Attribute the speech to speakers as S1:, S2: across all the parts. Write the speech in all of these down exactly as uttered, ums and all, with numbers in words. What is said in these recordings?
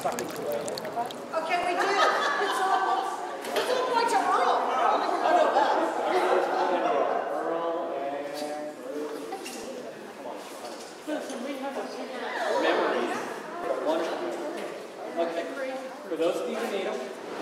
S1: Okay, we do. It's all, it's all going to Earl. I know that.
S2: Listen, we have a memory. One. Okay. For those of you who need them.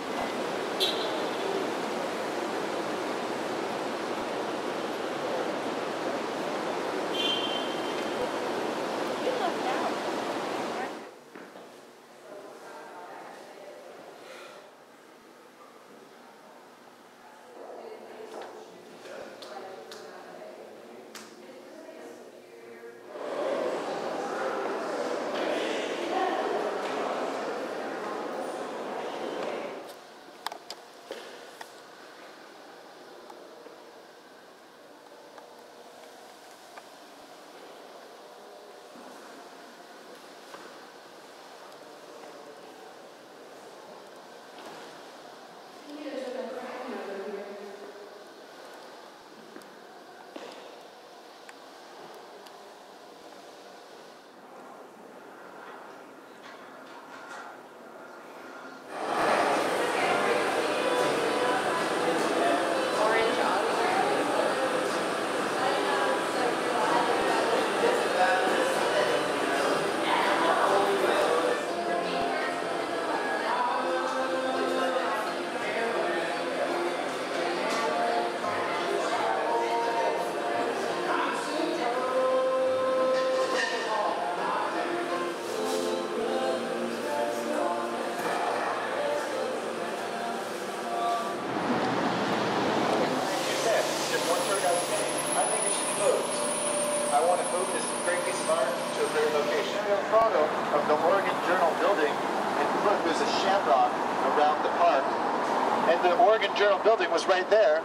S3: Of the Oregon Journal building, and look, there's a shamrock around the park, and the Oregon Journal building was right there.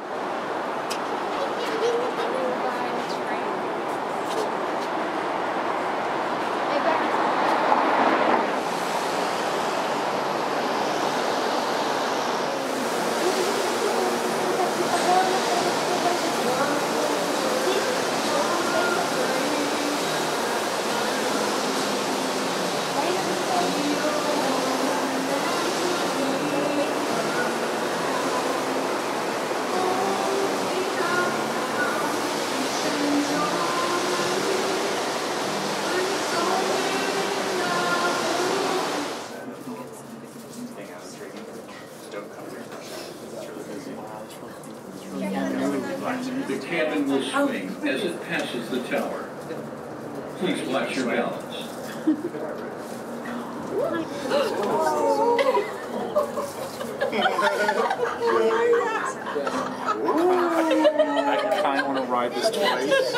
S4: The cabin will swing as it passes the tower. Please watch your balance.
S5: I kind of want to ride this twice.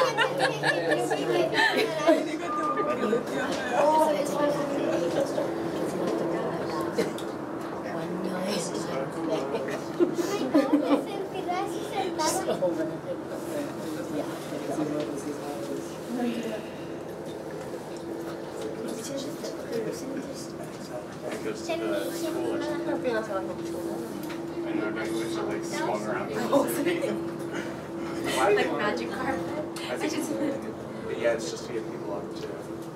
S6: Like magic carpet.
S5: I think, yeah, it's just to get people up to.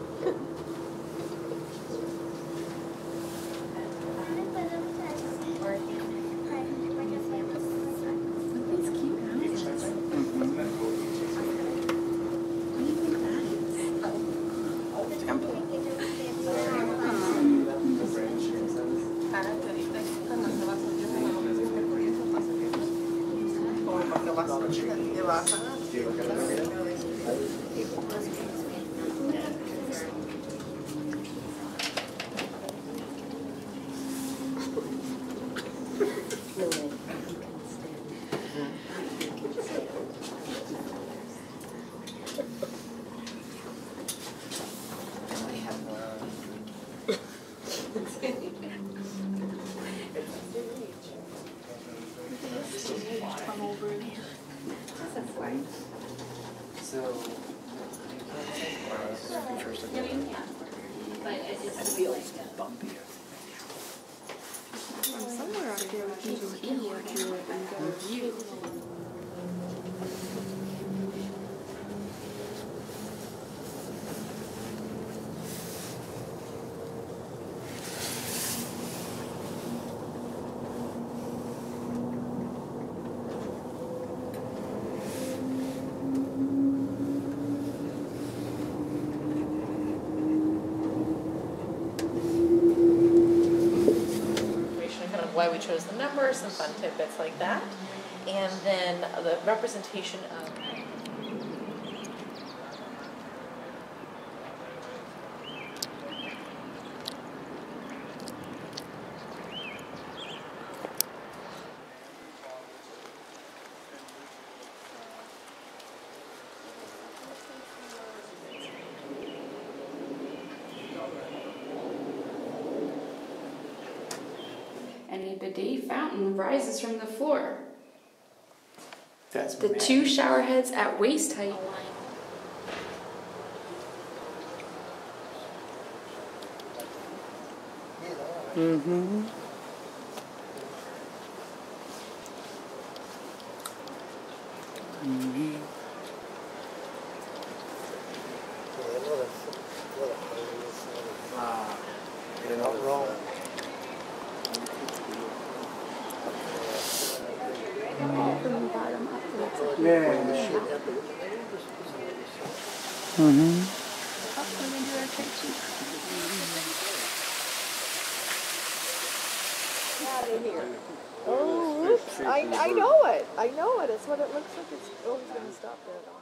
S7: Somewhere out there we can just do work here and get a view.
S6: why we chose the numbers, some fun tidbits like that. And then the representation of
S7: And a bidet fountain rises from the floor.
S5: That's
S7: The two shower heads at waist height.
S5: Mm-hmm. Mm-hmm.
S3: Ah, you're not wrong.
S7: From the bottom upwards.
S5: Yeah. Mm-hmm.
S1: Out of here. Oh, oops. I, I know it. I know it. It's what it looks like. It's, oh, he's going to stop there.